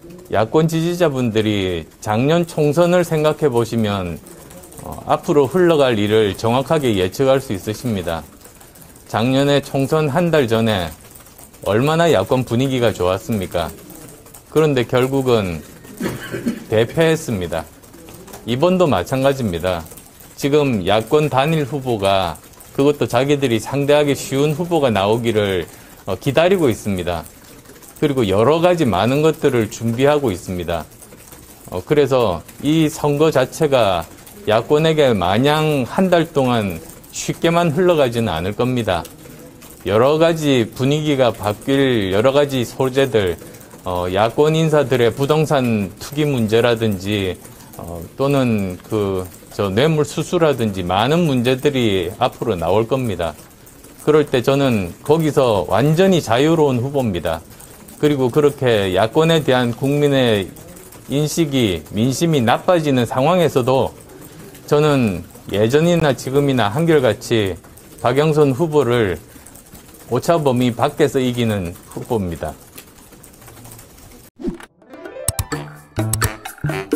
야권 지지자분들이 작년 총선을 생각해 보시면 앞으로 흘러갈 일을 정확하게 예측할 수 있으십니다. 작년에 총선 한 달 전에 얼마나 야권 분위기가 좋았습니까? 그런데 결국은 대패했습니다. 이번도 마찬가지입니다. 지금 야권 단일 후보가, 그것도 자기들이 상대하기 쉬운 후보가 나오기를 기다리고 있습니다. 그리고 여러 가지 많은 것들을 준비하고 있습니다. 그래서 이 선거 자체가 야권에게 마냥 한 달 동안 쉽게만 흘러가지는 않을 겁니다. 여러 가지 분위기가 바뀔 여러 가지 소재들, 야권 인사들의 부동산 투기 문제라든지, 또는 뇌물 수수라든지 많은 문제들이 앞으로 나올 겁니다. 그럴 때 저는 거기서 완전히 자유로운 후보입니다. 그리고 그렇게 야권에 대한 국민의 인식이, 민심이 나빠지는 상황에서도 저는 예전이나 지금이나 한결같이 박영선 후보를 오차범위 밖에서 이기는 후보입니다.